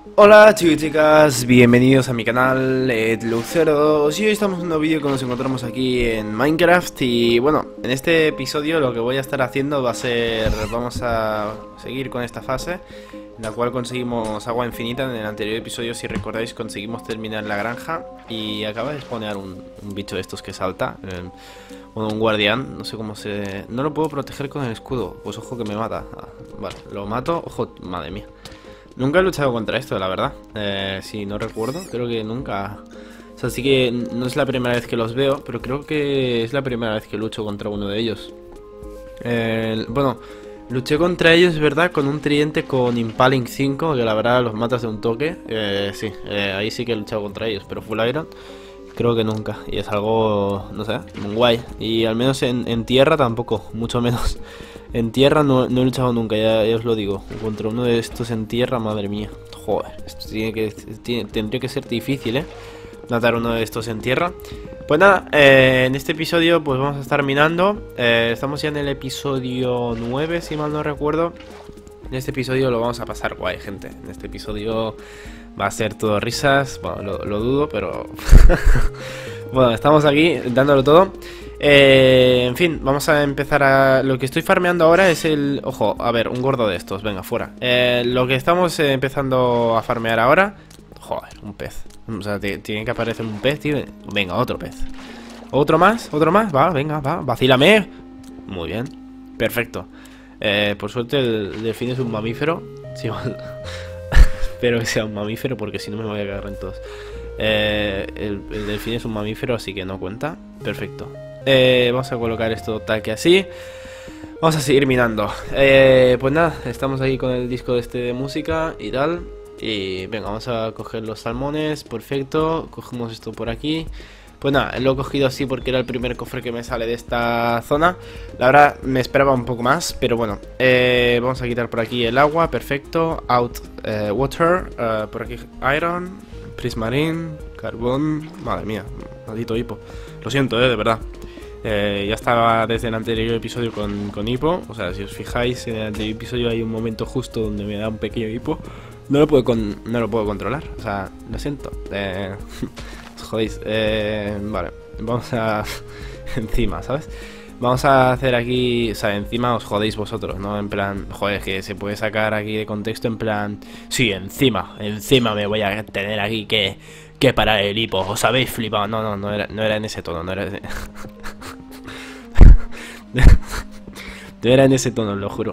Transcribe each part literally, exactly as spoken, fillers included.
Hola chicos y chicas, bienvenidos a mi canal EdLuceros. Y hoy estamos en un nuevo vídeo que nos encontramos aquí en Minecraft. Y bueno, en este episodio lo que voy a estar haciendo va a ser... Vamos a seguir con esta fase en la cual conseguimos agua infinita. En el anterior episodio, si recordáis, conseguimos terminar la granja y acaba de spawnear un, un bicho de estos que salta, eh, bueno, un guardián, no sé cómo se... No lo puedo proteger con el escudo, pues ojo que me mata. Ah, vale, lo mato, ojo, madre mía. Nunca he luchado contra esto, la verdad. Eh, si no recuerdo, creo que nunca... O sea, sí que no es la primera vez que los veo, pero creo que es la primera vez que lucho contra uno de ellos. Eh, bueno, luché contra ellos, es verdad, con un tridente con Impaling cinco, que la verdad los matas de un toque. Eh, sí, eh, ahí sí que he luchado contra ellos, pero Full Iron creo que nunca. Y es algo, no sé, muy guay. Y al menos en, en tierra tampoco, mucho menos. En tierra no, no he luchado nunca, ya, ya os lo digo. Contra uno de estos en tierra, madre mía. Joder, esto tiene que, tiene, tendría que ser difícil, ¿eh? Matar uno de estos en tierra. Pues nada, eh, en este episodio pues vamos a estar minando. eh, Estamos ya en el episodio nueve, si mal no recuerdo. En este episodio lo vamos a pasar guay, gente. En este episodio va a ser todo risas. Bueno, lo, lo dudo, pero... Bueno, estamos aquí dándolo todo. Eh, en fin, vamos a empezar a... Lo que estoy farmeando ahora es el... Ojo, a ver, un gordo de estos, venga, fuera. eh, Lo que estamos eh, empezando a farmear ahora... Joder, un pez. O sea, tiene que aparecer un pez, tío. Venga, otro pez. ¿Otro más? ¿Otro más? Va, venga, va, vacílame. Muy bien, perfecto. eh, Por suerte el delfín es un mamífero. Sí, espero que sea un mamífero porque si no me voy a cagar en todos. eh, el, el delfín es un mamífero, así que no cuenta. Perfecto. Eh, vamos a colocar esto tal que así. Vamos a seguir minando. eh, Pues nada, estamos aquí con el disco este de música y tal. Y venga, vamos a coger los salmones. Perfecto, cogemos esto por aquí. Pues nada, lo he cogido así porque era el primer cofre que me sale de esta zona. La verdad me esperaba un poco más, pero bueno. eh, Vamos a quitar por aquí el agua, perfecto. Out eh, water, uh, por aquí iron, prismarine, carbón. Madre mía, maldito hipo. Lo siento, eh, de verdad. Eh, ya estaba desde el anterior episodio con, con hipo. O sea, si os fijáis, en el anterior episodio hay un momento justo donde me da un pequeño hipo. No lo puedo, con, no lo puedo controlar. O sea, lo siento. Eh, os jodéis. Eh, vale, vamos a... encima, ¿sabes? Vamos a hacer aquí... O sea, encima os jodéis vosotros, ¿no? En plan... Joder, que se puede sacar aquí de contexto en plan... Sí, encima. Encima me voy a tener aquí que... Que parar el hipo. ¿Os habéis flipado? No, no, no era, no era en ese tono. No era... Ese... no era en ese tono, lo juro.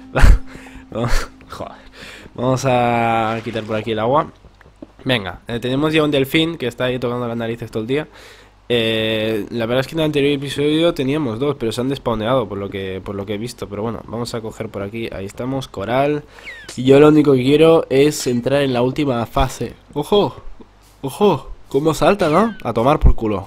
Joder. Vamos a quitar por aquí el agua. Venga, eh, tenemos ya un delfín que está ahí tocando las narices todo el día. eh, La verdad es que en el anterior episodio teníamos dos, pero se han despawneado por lo que, por lo que he visto. Pero bueno, vamos a coger por aquí. Ahí estamos, coral. Y yo lo único que quiero es entrar en la última fase. ¡Ojo! ¡Ojo! ¿Cómo salta, no? A tomar por culo.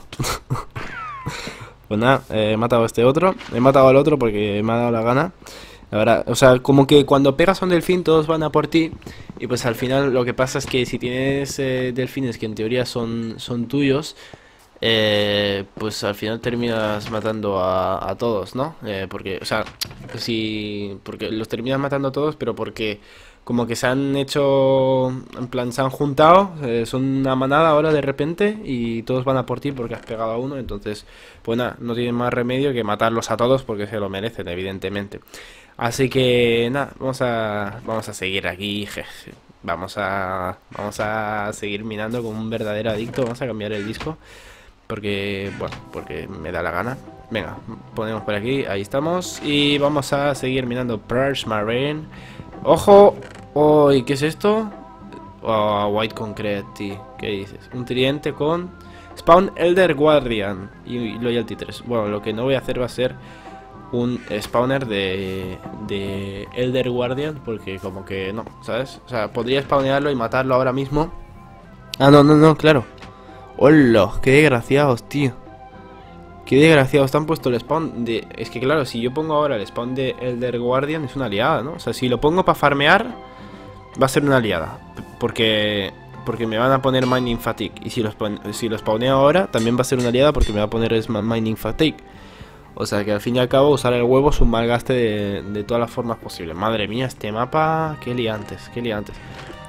Pues nada, eh, he matado a este otro. He matado al otro porque me ha dado la gana. La verdad, o sea, como que cuando pegas a un delfín todos van a por ti. Y pues al final lo que pasa es que si tienes eh, delfines que en teoría son, son tuyos, eh, pues al final terminas matando a, a todos, ¿no? Eh, porque, o sea, si, porque los terminas matando a todos, pero porque como que se han hecho, en plan, se han juntado, eh, son una manada ahora de repente y todos van a por ti porque has pegado a uno. Entonces, pues nada, no tienen más remedio que matarlos a todos porque se lo merecen, evidentemente. Así que nada, vamos a vamos a seguir aquí, jeje. Vamos a vamos a seguir minando como un verdadero adicto. Vamos a cambiar el disco porque bueno, porque me da la gana. Venga, ponemos por aquí, ahí estamos y vamos a seguir minando Prismarine. Ojo, oh, ¿y qué es esto? Oh, White Concrete, tío. ¿Qué dices? Un tridente con Spawn Elder Guardian y Loyalty tres. Bueno, lo que no voy a hacer va a ser un spawner de, de Elder Guardian, porque como que no, ¿sabes? O sea, podría spawnearlo y matarlo ahora mismo. Ah, no, no, no, claro. ¡Hola! ¡Qué desgraciados, tío! ¡Qué desgraciados! Te han puesto el spawn de... Es que claro, si yo pongo ahora el spawn de Elder Guardian es una aliada, ¿no? O sea, si lo pongo para farmear va a ser una aliada. Porque... Porque me van a poner Mining Fatigue. Y si lo, si lo spawneo ahora también va a ser una aliada porque me va a poner Mining Fatigue. O sea que al fin y al cabo usar el huevo es un mal gaste de, de todas las formas posibles. Madre mía, este mapa, qué liantes, qué liantes.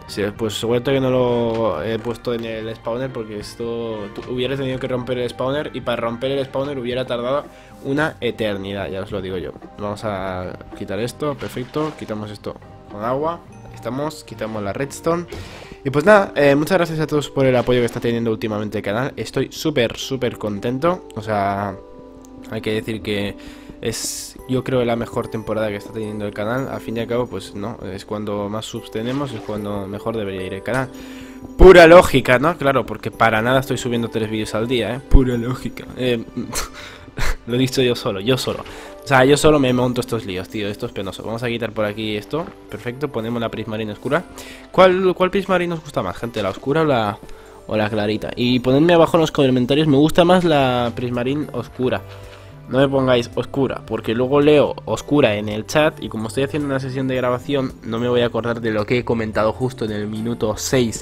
Sí, pues suerte que no lo he puesto en el spawner, porque esto hubiera tenido que romper el spawner, y para romper el spawner hubiera tardado una eternidad, ya os lo digo yo. Vamos a quitar esto, perfecto, quitamos esto con agua, aquí estamos, quitamos la redstone. Y pues nada, eh, muchas gracias a todos por el apoyo que está teniendo últimamente el canal. Estoy súper, súper contento, o sea, hay que decir que es, yo creo, la mejor temporada que está teniendo el canal. Al fin y al cabo, pues no, es cuando más subs tenemos, es cuando mejor debería ir el canal. Pura lógica, ¿no? Claro, porque para nada estoy subiendo tres vídeos al día, ¿eh? Pura lógica. Eh, lo he dicho yo solo, yo solo. O sea, yo solo me monto estos líos, tío, esto es penoso. Vamos a quitar por aquí esto, perfecto, ponemos la prismarina oscura. ¿Cuál, cuál prismarina os gusta más, gente? ¿La oscura o la, o la clarita? Y ponedme abajo en los comentarios, me gusta más la prismarina oscura. No me pongáis oscura, porque luego leo oscura en el chat y como estoy haciendo una sesión de grabación, no me voy a acordar de lo que he comentado justo en el minuto seis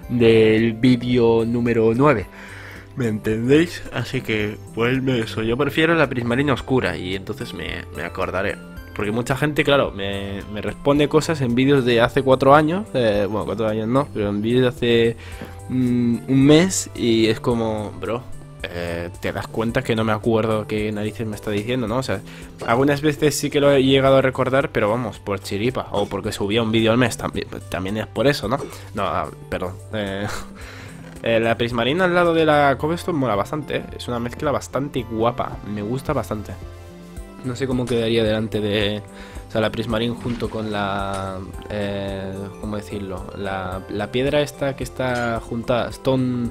del vídeo número nueve. ¿Me entendéis? Así que, pues eso, yo prefiero la prismarina oscura y entonces me, me acordaré. Porque mucha gente, claro, me, me responde cosas en vídeos de hace cuatro años, eh, bueno, cuatro años no, pero en vídeos de hace mm, un mes y es como, bro... Eh, te das cuenta que no me acuerdo qué narices me está diciendo, ¿no? O sea, algunas veces sí que lo he llegado a recordar, pero vamos, por chiripa, o porque subía un vídeo al mes, también, también es por eso, ¿no? No, ah, perdón. Eh, eh, la prismarina al lado de la cobblestone mola bastante, ¿eh? Es una mezcla bastante guapa, me gusta bastante. No sé cómo quedaría delante de... O sea, la prismarina junto con la... Eh, ¿Cómo decirlo? La, la piedra esta que está junta, stone...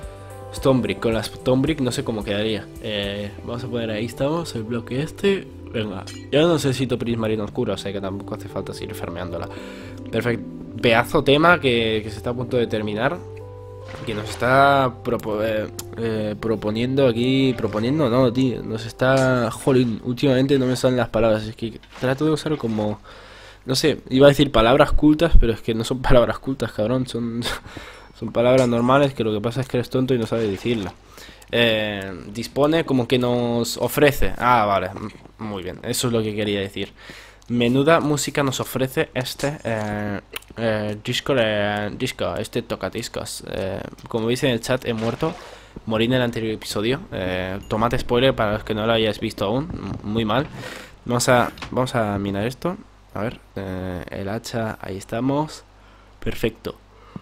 Stone Brick, con la Stone Brick no sé cómo quedaría. eh, Vamos a poner ahí, estamos, el bloque este. Venga, yo no necesito prismarina oscura, o sea que tampoco hace falta seguir farmeándola. Perfecto, pedazo tema que, que se está a punto de terminar. Que nos está propo eh, eh, proponiendo aquí. Proponiendo, no, tío. Nos está... Jolín, últimamente no me salen las palabras. Es que trato de usar como... No sé, iba a decir palabras cultas, pero es que no son palabras cultas, cabrón. Son... Son palabras normales que lo que pasa es que eres tonto y no sabes decirla. Eh, dispone como que nos ofrece. Ah, vale, muy bien, eso es lo que quería decir. Menuda música nos ofrece este eh, eh, disco, eh, disco, este tocadiscos. Eh, como veis en el chat, he muerto. Morí en el anterior episodio. Eh, tomate spoiler para los que no lo hayáis visto aún. Muy mal. Vamos a, vamos a minar esto. A ver, eh, el hacha, ahí estamos. Perfecto.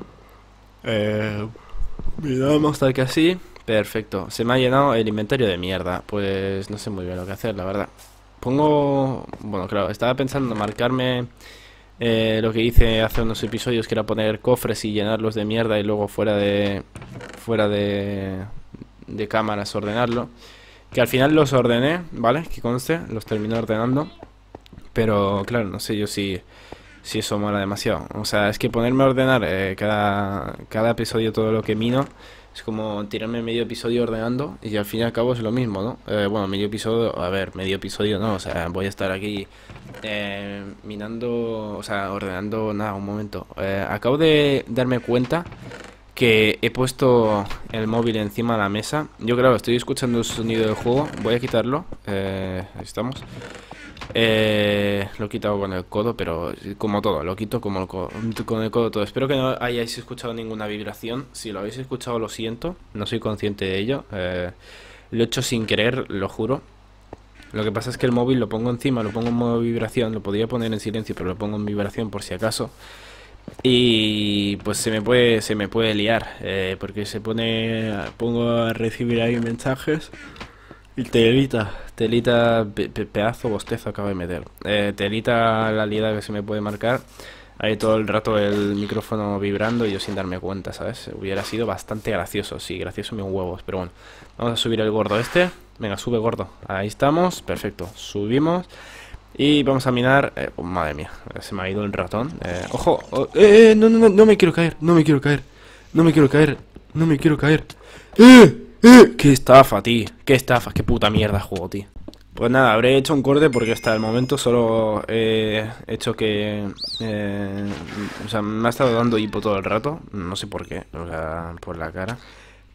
Eh, miramos tal que así. Perfecto, se me ha llenado el inventario de mierda. Pues no sé muy bien lo que hacer, la verdad. Pongo... Bueno, claro, estaba pensando en marcarme eh, lo que hice hace unos episodios, que era poner cofres y llenarlos de mierda y luego fuera de... Fuera de... De cámaras ordenarlo. Que al final los ordené, ¿vale? Que conste, los terminé ordenando. Pero claro, no sé yo si... Si eso mola demasiado. O sea, es que ponerme a ordenar eh, cada, cada episodio todo lo que mino es como tirarme medio episodio ordenando y al fin y al cabo es lo mismo, ¿no? Eh, bueno, medio episodio, a ver, medio episodio no, o sea, voy a estar aquí eh, minando, o sea, ordenando, nada, un momento. Eh, acabo de darme cuenta que he puesto el móvil encima de la mesa. Yo, claro, estoy escuchando el sonido del juego, voy a quitarlo, eh, ahí estamos. Eh, lo he quitado con el codo, pero como todo, lo quito como el codo, con el codo todo. Espero que no hayáis escuchado ninguna vibración. Si lo habéis escuchado, lo siento, no soy consciente de ello. eh, Lo he hecho sin querer, lo juro. Lo que pasa es que el móvil lo pongo encima, lo pongo en modo vibración. Lo podría poner en silencio, pero lo pongo en vibración por si acaso. Y pues se me puede, se me puede liar, eh, porque se pone, pongo a recibir ahí mensajes. Y telita, telita, pe pe pedazo bostezo acabo de meter. Eh, telita la liada que se me puede marcar. Ahí todo el rato el micrófono vibrando y yo sin darme cuenta, ¿sabes? Hubiera sido bastante gracioso, sí, gracioso mis huevos. Pero bueno, vamos a subir el gordo este. Venga, sube gordo. Ahí estamos, perfecto. Subimos. Y vamos a minar. Eh, oh, madre mía, se me ha ido el ratón. Eh, ojo, oh, eh, eh, no, no, no, no me quiero caer, no me quiero caer. No me quiero caer, no me quiero caer. ¡Eh! ¡Eh! ¡Qué estafa, tío! ¡Qué estafa! ¡Qué puta mierda juego, tío! Pues nada, habré hecho un corte porque hasta el momento solo he hecho que... Eh, o sea, me ha estado dando hipo todo el rato. No sé por qué, o sea, por la cara.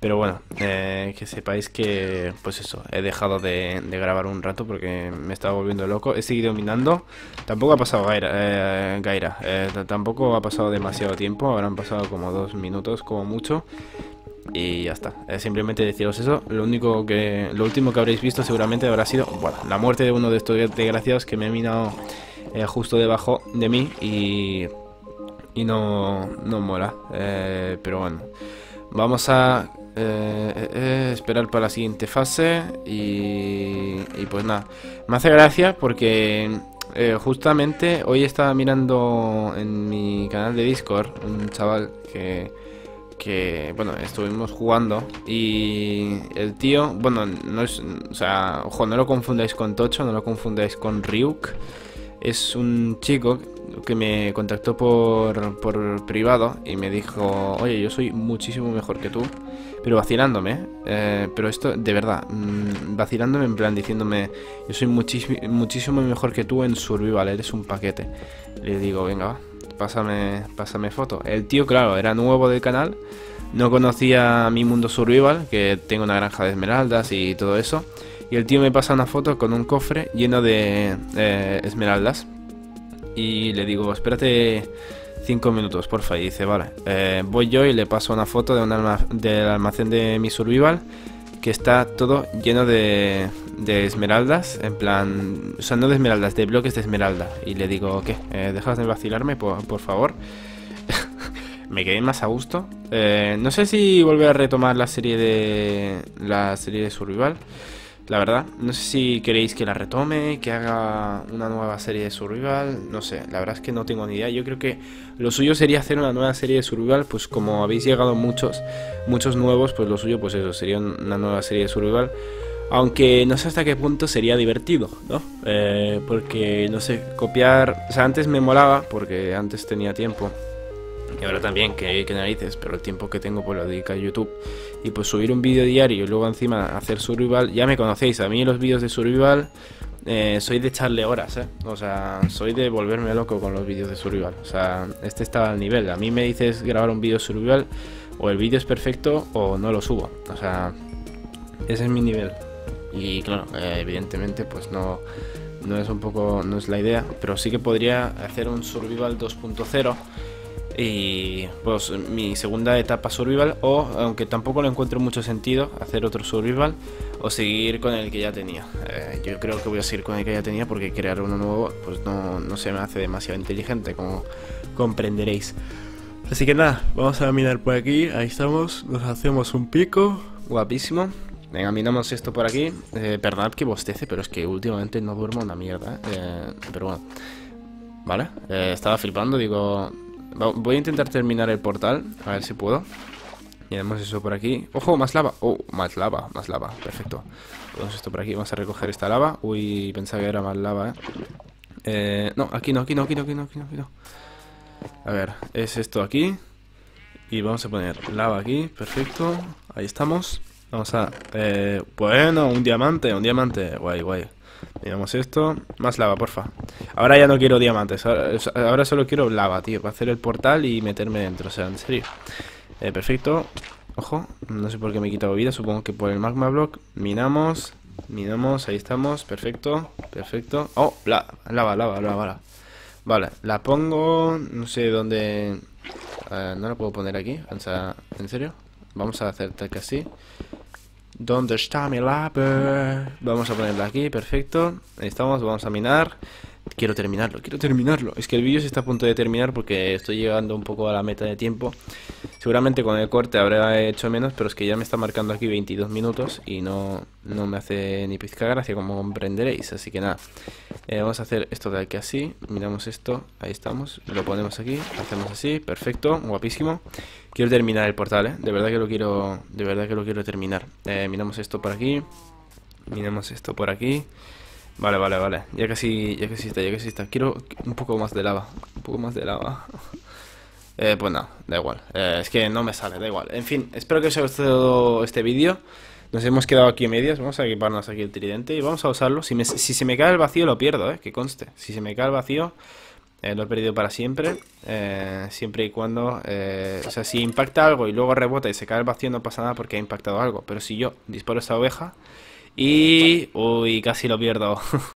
Pero bueno, eh, que sepáis que, pues eso, he dejado de, de grabar un rato porque me estaba volviendo loco. He seguido minando. Tampoco ha pasado Gaira, eh, Gaira. Eh, tampoco ha pasado demasiado tiempo. Habrán pasado como dos minutos como mucho. Y ya está. Eh, simplemente deciros eso. Lo único que, lo último que habréis visto seguramente habrá sido, bueno, la muerte de uno de estos desgraciados que me ha minado eh, justo debajo de mí y, y no, no mola. Eh, pero bueno, vamos a Eh, eh, eh, esperar para la siguiente fase y, y pues nada, me hace gracia porque eh, justamente hoy estaba mirando en mi canal de Discord un chaval que, que bueno, estuvimos jugando y el tío, bueno, no es, o sea, ojo, no lo confundáis con Tocho, no lo confundáis con Ryuk, es un chico que me contactó por, por privado y me dijo, oye, yo soy muchísimo mejor que tú, pero vacilándome, eh, pero esto de verdad, mmm, vacilándome en plan diciéndome, yo soy muchísimo, muchísimo mejor que tú en Survival, eres un paquete. Le digo, venga, va, pásame, pásame foto. El tío, claro, era nuevo del canal, no conocía mi mundo Survival, que tengo una granja de esmeraldas y todo eso, y el tío me pasa una foto con un cofre lleno de eh, esmeraldas. Y le digo, espérate cinco minutos, porfa. Y dice, vale. Eh, voy yo y le paso una foto de un alma del almacén de mi Survival, que está todo lleno de, de esmeraldas. En plan, o sea, no de esmeraldas, de bloques de esmeralda. Y le digo, ¿qué? Eh, ¿Dejas de vacilarme, por, por favor? Me quedé más a gusto. Eh, no sé si volver a retomar la serie de la serie de Survival. La verdad, no sé si queréis que la retome, que haga una nueva serie de Survival, no sé, la verdad es que no tengo ni idea. Yo creo que lo suyo sería hacer una nueva serie de Survival, pues como habéis llegado muchos, muchos nuevos, pues lo suyo, pues eso, sería una nueva serie de Survival. Aunque no sé hasta qué punto sería divertido, ¿no? Eh, porque, no sé, copiar... O sea, antes me molaba, porque antes tenía tiempo. Y ahora también, que, que narices, pero el tiempo que tengo pues lo dedico a YouTube. Y pues subir un vídeo diario y luego encima hacer Survival, ya me conocéis, a mí los vídeos de Survival eh, soy de echarle horas, eh. O sea, soy de volverme loco con los vídeos de Survival. O sea, este está al nivel. A mí me dices grabar un vídeo Survival, o el vídeo es perfecto o no lo subo. O sea, ese es mi nivel. Y claro, eh, evidentemente pues no, no es un poco, no es la idea, pero sí que podría hacer un Survival dos punto cero. Y pues mi segunda etapa Survival, o aunque tampoco le encuentro mucho sentido hacer otro Survival, o seguir con el que ya tenía. eh, Yo creo que voy a seguir con el que ya tenía, porque crear uno nuevo pues no, no se me hace demasiado inteligente, como comprenderéis. Así que nada, vamos a minar por aquí. Ahí estamos, nos hacemos un pico guapísimo. Venga, minamos esto por aquí. eh, Perdonad que bostece, pero es que últimamente no duermo una mierda, eh, pero bueno. Vale, eh, estaba flipando, digo... Voy a intentar terminar el portal, a ver si puedo. Tenemos eso por aquí. ¡Ojo! Más lava. Oh, más lava, más lava. Perfecto. Ponemos esto por aquí. Vamos a recoger esta lava. Uy, pensaba que era más lava, ¿eh? eh no, aquí no, aquí no, aquí no, aquí no, aquí no, aquí no. A ver, es esto aquí. Y vamos a poner lava aquí. Perfecto. Ahí estamos. Vamos a... Eh, bueno, un diamante, un diamante. Guay, guay. Miramos esto. Más lava, porfa. Ahora ya no quiero diamantes. Ahora, ahora solo quiero lava, tío. Para hacer el portal y meterme dentro. O sea, en serio. Eh, perfecto. Ojo. No sé por qué me he quitado vida. Supongo que por el magma block. Minamos. Minamos. Ahí estamos. Perfecto. Perfecto. Oh, la, lava, lava, lava, lava. Vale. La pongo... No sé dónde... Eh, no la puedo poner aquí. O sea, ¿en serio? Vamos a hacer tal que así. ¿Dónde está mi lava? Vamos a ponerla aquí, perfecto. Ahí estamos, vamos a minar. Quiero terminarlo, quiero terminarlo. Es que el vídeo se está a punto de terminar porque estoy llegando un poco a la meta de tiempo. Seguramente con el corte habré hecho menos, pero es que ya me está marcando aquí veintidós minutos y no, no me hace ni pizca gracia, como comprenderéis. Así que nada, eh, vamos a hacer esto de aquí así. Miramos esto, ahí estamos. Lo ponemos aquí, hacemos así, perfecto, guapísimo. Quiero terminar el portal, ¿eh? De verdad que lo quiero, de verdad que lo quiero terminar. Eh, miramos esto por aquí. Miramos esto por aquí. Vale, vale, vale. Ya casi, ya casi está, ya casi está. Quiero un poco más de lava. Un poco más de lava. Eh, pues no, da igual. Eh, es que no me sale, da igual. En fin, espero que os haya gustado este vídeo. Nos hemos quedado aquí en medias. Vamos a equiparnos aquí el tridente y vamos a usarlo. Si, me, si se me cae el vacío lo pierdo, eh, que conste. Si se me cae el vacío, eh, lo he perdido para siempre. eh, Siempre y cuando... eh, o sea, si impacta algo y luego rebota y se cae al vacío no pasa nada porque ha impactado algo. Pero si yo disparo a esa oveja y... Uy, casi lo pierdo.